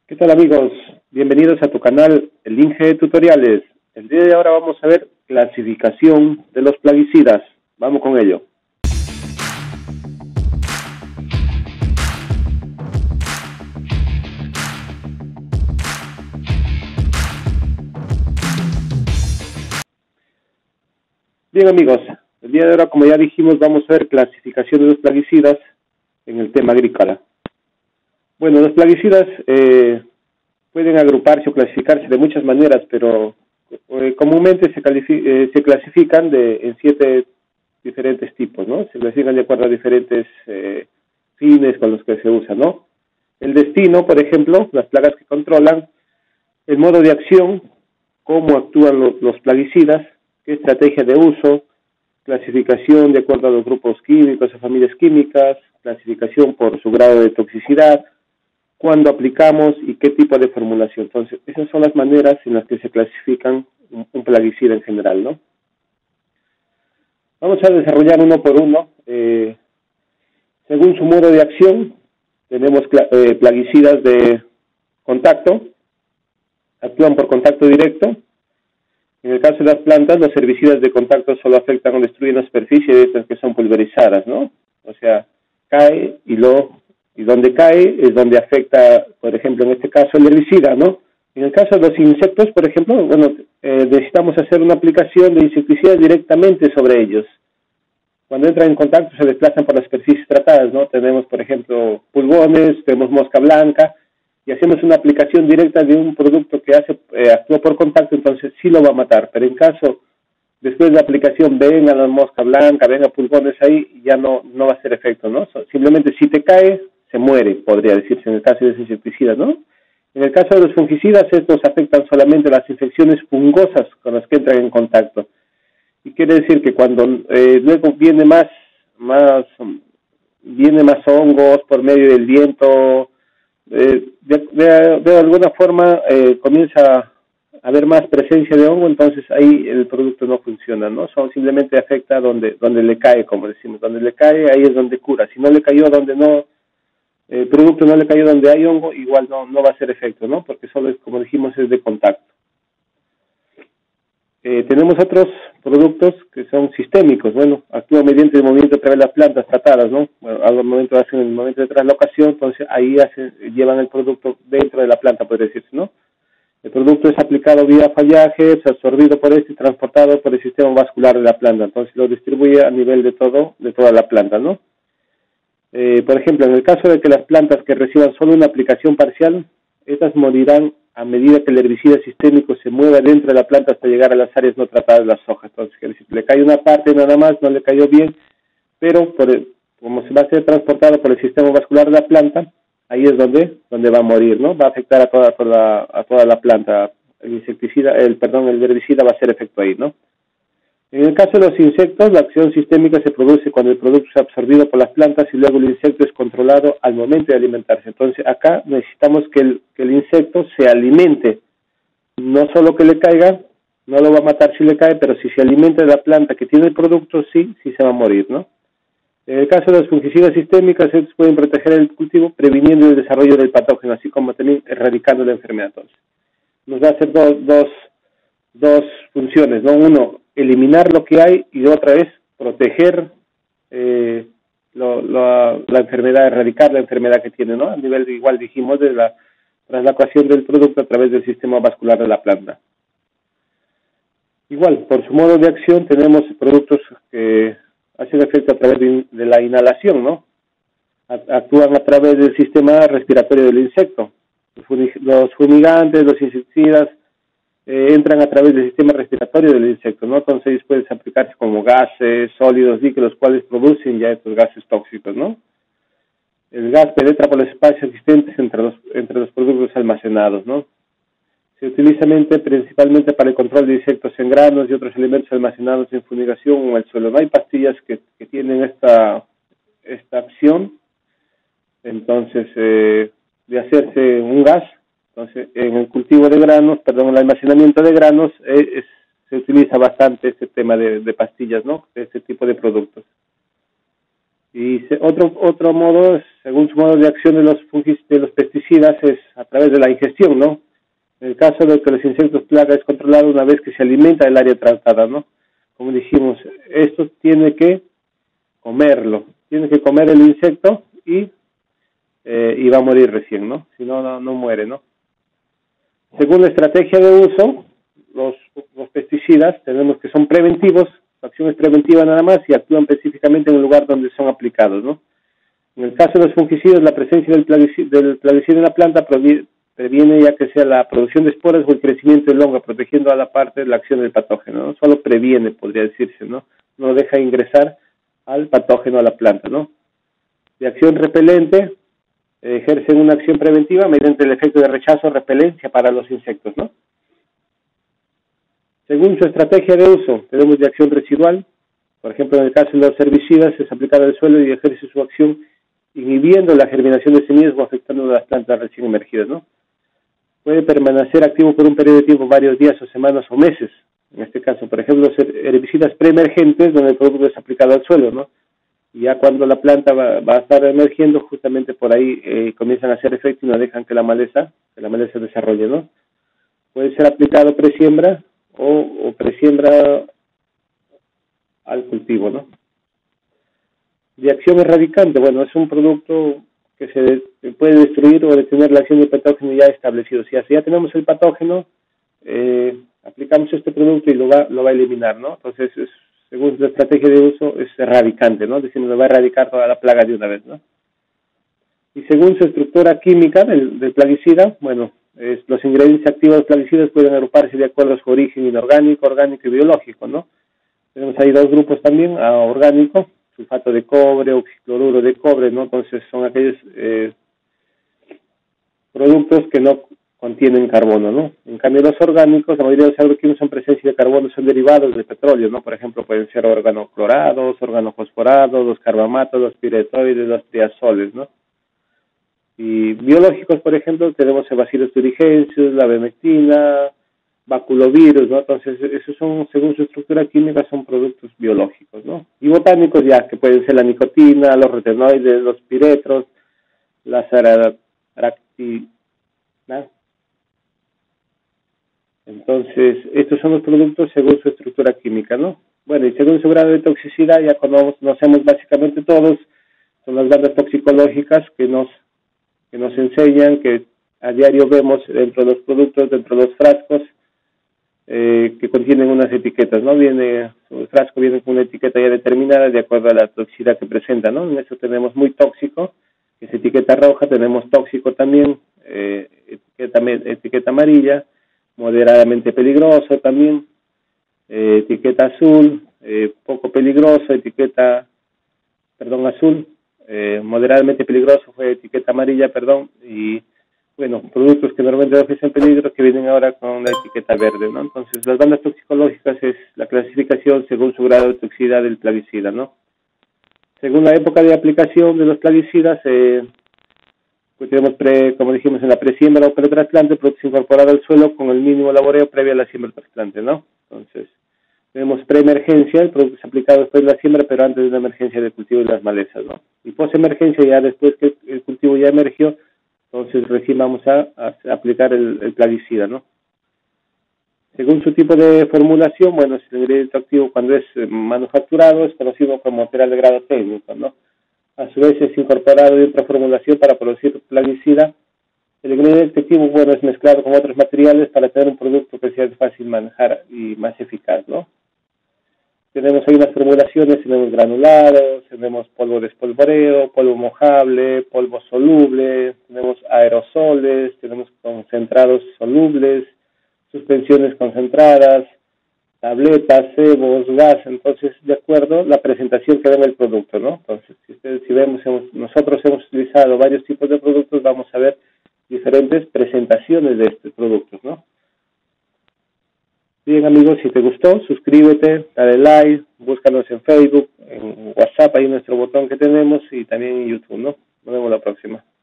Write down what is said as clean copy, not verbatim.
¿Qué tal, amigos? Bienvenidos a tu canal El Inge Tutoriales. El día de ahora vamos a ver clasificación de los plaguicidas. Vamos con ello. Bien, amigos, el día de ahora, como ya dijimos, vamos a ver clasificación de los plaguicidas en el tema agrícola. Bueno, los plaguicidas pueden agruparse o clasificarse de muchas maneras, pero comúnmente se clasifican en 7 diferentes tipos, ¿no? Se clasifican de acuerdo a diferentes fines con los que se usan, ¿no? El destino, por ejemplo, las plagas que controlan, el modo de acción, cómo actúan los plaguicidas, qué estrategia de uso, clasificación de acuerdo a los grupos químicos o familias químicas, clasificación por su grado de toxicidad, cuándo aplicamos y qué tipo de formulación. Entonces, esas son las maneras en las que se clasifican un plaguicida en general, ¿no? Vamos a desarrollar uno por uno. Según su modo de acción, tenemos plaguicidas de contacto, actúan por contacto directo. En el caso de las plantas, los herbicidas de contacto solo afectan o destruyen la superficie de estas que son pulverizadas, ¿no? O sea, cae y donde cae es donde afecta, por ejemplo, en este caso el herbicida, ¿no? En el caso de los insectos, por ejemplo, bueno, necesitamos hacer una aplicación de insecticidas directamente sobre ellos. Cuando entran en contacto se desplazan por las superficies tratadas, ¿no? Tenemos, por ejemplo, pulgones, tenemos mosca blanca, y hacemos una aplicación directa de un producto que actúa por contacto, entonces sí lo va a matar. Pero en caso, después de la aplicación, venga la mosca blanca, venga pulgones ahí, ya no va a hacer efecto, ¿no? Simplemente si te cae, se muere, podría decirse, en el caso de ese insecticida, ¿no? En el caso de los fungicidas, estos afectan solamente las infecciones fungosas con las que entran en contacto. Y quiere decir que cuando luego viene más hongos por medio del viento, de alguna forma comienza a haber más presencia de hongo, entonces ahí el producto no funciona, ¿no? Simplemente afecta donde le cae, como decimos, donde le cae, ahí es donde cura. Si no le cayó donde no, el producto no le cayó donde hay hongo, igual no va a hacer efecto, ¿no? Porque solo es, como dijimos, es de contacto. Tenemos otros productos que son sistémicos, bueno, actúan mediante el movimiento a través de las plantas tratadas, ¿no? Bueno, al momento hacen el momento de traslocación, entonces ahí llevan el producto dentro de la planta, puede decirse, ¿no? El producto es aplicado vía follaje, es absorbido por este y transportado por el sistema vascular de la planta, entonces lo distribuye a nivel de toda la planta, ¿no? Por ejemplo, en el caso de que las plantas que reciban solo una aplicación parcial, estas morirán a medida que el herbicida sistémico se mueva dentro de la planta hasta llegar a las áreas no tratadas de las hojas. Entonces, si le cae una parte nada más, no le cayó bien, pero como se va a ser transportado por el sistema vascular de la planta, ahí es donde va a morir, ¿no? Va a afectar a toda la planta. El herbicida va a hacer efecto ahí, ¿no? En el caso de los insectos, la acción sistémica se produce cuando el producto es absorbido por las plantas y luego el insecto es controlado al momento de alimentarse. Entonces, acá necesitamos que el insecto se alimente, no solo que le caiga, no lo va a matar si le cae, pero si se alimenta de la planta que tiene el producto, sí se va a morir, ¿no? En el caso de las fungicidas sistémicas, estos pueden proteger el cultivo previniendo el desarrollo del patógeno, así como también erradicando la enfermedad. Entonces, nos va a hacer dos funciones, ¿no? Uno, eliminar lo que hay, y otra es proteger la enfermedad, erradicar la enfermedad que tiene, ¿no? A nivel, igual dijimos, de la traslación del producto a través del sistema vascular de la planta. Igual, por su modo de acción, tenemos productos que hacen efecto a través de la inhalación, ¿no? Actúan a través del sistema respiratorio del insecto. Los fumigantes, los insecticidas, entran a través del sistema respiratorio del insecto, ¿no? Entonces ellos pueden aplicarse como gases, sólidos, líquidos, los cuales producen ya estos gases tóxicos, ¿no? El gas penetra por los espacios existentes entre los productos almacenados, ¿no? Se utiliza principalmente para el control de insectos en granos y otros elementos almacenados en fumigación o en el suelo. No hay pastillas que tienen esta acción, entonces, de hacerse un gas. Entonces, en el cultivo de granos, el almacenamiento de granos, se utiliza bastante este tema de pastillas, ¿no? De este tipo de productos. Y otro modo, según su modo de acción de los pesticidas, es a través de la ingestión, ¿no? En el caso de que los insectos plaga es controlado una vez que se alimenta el área tratada, ¿no? Como dijimos, esto tiene que comerlo, tiene que comer el insecto y va a morir recién, ¿no? Si no, no muere, ¿no? Según la estrategia de uso, los pesticidas tenemos que son preventivos, su acción es preventiva nada más y actúan específicamente en el lugar donde son aplicados, ¿no? En el caso de los fungicidas, la presencia del plaguicida en la planta previene ya que sea la producción de esporas o el crecimiento de longa, protegiendo a la parte de la acción del patógeno, ¿no? Solo previene, podría decirse, ¿no? No deja ingresar al patógeno a la planta, ¿no? De acción repelente, ejercen una acción preventiva mediante el efecto de rechazo o repelencia para los insectos, ¿no? Según su estrategia de uso, tenemos de acción residual, por ejemplo, en el caso de los herbicidas, es aplicado al suelo y ejerce su acción inhibiendo la germinación de semillas o afectando a las plantas recién emergidas, ¿no? Puede permanecer activo por un periodo de tiempo, varios días o semanas o meses. En este caso, por ejemplo, los herbicidas preemergentes, donde el producto es aplicado al suelo, ¿no? Y ya cuando la planta va a estar emergiendo, justamente por ahí comienzan a hacer efecto y no dejan que la maleza desarrolle, ¿no? Puede ser aplicado presiembra o presiembra al cultivo, ¿no? De acción erradicante, bueno, es un producto que se puede destruir o detener la acción del patógeno ya establecido. Si ya tenemos el patógeno, aplicamos este producto y lo va a eliminar, ¿no? Entonces, según la estrategia de uso, es erradicante, ¿no? Es decir, lo va a erradicar toda la plaga de una vez, ¿no? Y según su estructura química del plaguicida, bueno, los ingredientes activos plaguicidas pueden agruparse de acuerdo a su origen inorgánico, orgánico y biológico, ¿no? Tenemos ahí dos grupos también, orgánico, sulfato de cobre, oxicloruro de cobre, ¿no? Entonces son aquellos productos que no contienen carbono, ¿no? En cambio los orgánicos, la mayoría de los agroquímicos son presencia de carbono, son derivados de petróleo, ¿no? Por ejemplo, pueden ser organoclorados, organofosforados, los carbamatos, los piretoides, los triazoles, ¿no? Y biológicos, por ejemplo, tenemos el Bacillus thuringiensis, la vermectina, baculovirus, ¿no? Entonces, esos son, según su estructura química, son productos biológicos, ¿no? Y botánicos ya, que pueden ser la nicotina, los retinoides, los piretros, las aractinas. Entonces, estos son los productos según su estructura química, ¿no? Bueno, y según su grado de toxicidad, ya conocemos básicamente todos, son las bandas toxicológicas que nos enseñan, que a diario vemos dentro de los productos, dentro de los frascos, que contienen unas etiquetas, ¿no? El frasco viene con una etiqueta ya determinada de acuerdo a la toxicidad que presenta, ¿no? En eso tenemos muy tóxico, que es etiqueta roja, tenemos tóxico también, etiqueta amarilla, moderadamente peligroso también, etiqueta azul, poco peligroso, azul, moderadamente peligroso fue etiqueta amarilla, y bueno, productos que normalmente ofrecen peligro que vienen ahora con la etiqueta verde, ¿no? Entonces, las bandas toxicológicas es la clasificación según su grado de toxicidad del plaguicida, ¿no? Según la época de aplicación de los plaguicidas, pues tenemos, como dijimos, en la presiembra o pretrasplante, producto incorporado al suelo con el mínimo laboreo previo a la siembra trasplante, ¿no? Entonces, tenemos preemergencia, el producto es aplicado después de la siembra, pero antes de una emergencia de cultivo de las malezas, ¿no? Y posemergencia, ya después que el cultivo ya emergió, entonces recién vamos a aplicar el plaguicida, ¿no? Según su tipo de formulación, bueno, es el ingrediente activo cuando es manufacturado, es conocido como material de grado técnico, ¿no? A su vez es incorporado de otra formulación para producir plaguicida. El ingrediente activo, bueno, es mezclado con otros materiales para tener un producto que sea de fácil manejar y más eficaz, ¿no? Tenemos ahí unas formulaciones, tenemos granulados, tenemos polvo de espolvoreo, polvo mojable, polvo soluble, tenemos aerosoles, tenemos concentrados solubles, suspensiones concentradas, tabletas, cebos, gas. Entonces, de acuerdo a la presentación que da el producto, ¿no? Entonces, si vemos, nosotros hemos utilizado varios tipos de productos, vamos a ver diferentes presentaciones de estos productos, ¿no? Bien, amigos, si te gustó, suscríbete, dale like, búscanos en Facebook, en WhatsApp, ahí nuestro botón que tenemos, y también en YouTube, ¿no? Nos vemos la próxima.